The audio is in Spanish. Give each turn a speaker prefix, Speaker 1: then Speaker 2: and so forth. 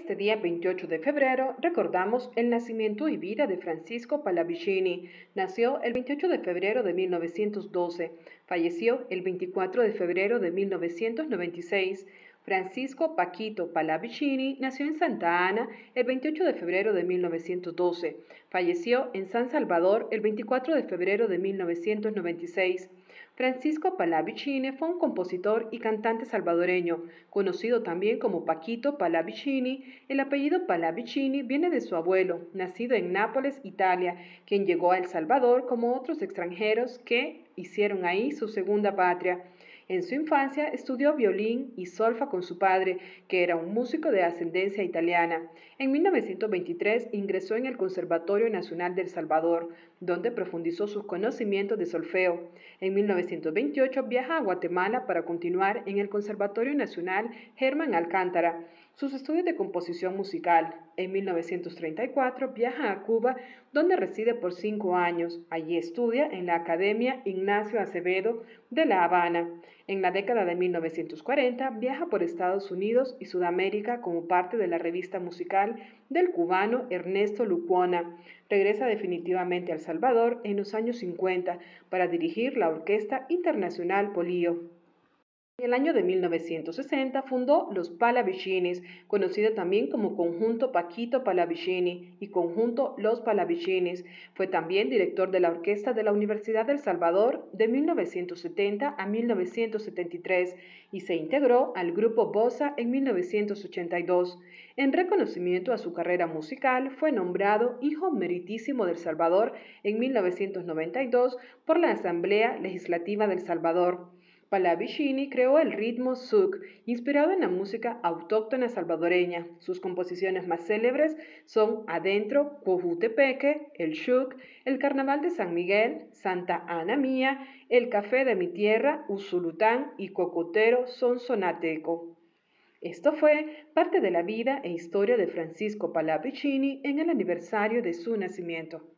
Speaker 1: Este día 28 de febrero recordamos el nacimiento y vida de Francisco Pallavicini. Nació el 28 de febrero de 1912, falleció el 24 de febrero de 1996. Francisco Paquito Pallavicini nació en Santa Ana el 28 de febrero de 1912, falleció en San Salvador el 24 de febrero de 1996. Francisco Pallavicini fue un compositor y cantante salvadoreño, conocido también como Paquito Pallavicini. El apellido Pallavicini viene de su abuelo, nacido en Nápoles, Italia, quien llegó a El Salvador como otros extranjeros que hicieron ahí su segunda patria. En su infancia estudió violín y solfa con su padre, que era un músico de ascendencia italiana. En 1923 ingresó en el Conservatorio Nacional de El Salvador, donde profundizó sus conocimientos de solfeo. En 1928 viaja a Guatemala para continuar en el Conservatorio Nacional Germán Alcántara sus estudios de composición musical. En 1934 viaja a Cuba, donde reside por 5 años. Allí estudia en la Academia Ignacio Acevedo de La Habana. En la década de 1940 viaja por Estados Unidos y Sudamérica como parte de la revista musical del cubano Ernesto Lucuona. Regresa definitivamente a El Salvador en los años 50 para dirigir la Orquesta Internacional Polío. En el año de 1960 fundó los Pallavicinis, conocido también como Conjunto Paquito Pallavicini y Conjunto Los Pallavicinis. Fue también director de la Orquesta de la Universidad del Salvador de 1970 a 1973 y se integró al Grupo Bossa en 1982. En reconocimiento a su carrera musical, fue nombrado Hijo Meritísimo del Salvador en 1992 por la Asamblea Legislativa del Salvador. Pallavicini creó el ritmo zouk, inspirado en la música autóctona salvadoreña. Sus composiciones más célebres son Adentro, Cojutepeque, El Chuc, El Carnaval de San Miguel, Santa Ana Mía, El Café de mi Tierra, Usulután y Cocotero Sonsonateco. Esto fue parte de la vida e historia de Francisco Pallavicini en el aniversario de su nacimiento.